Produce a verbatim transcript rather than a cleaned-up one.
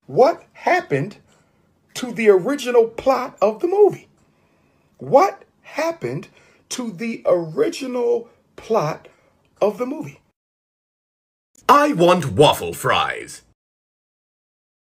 What happened to the original plot of the movie? What happened to the original plot of the movie? I want waffle fries.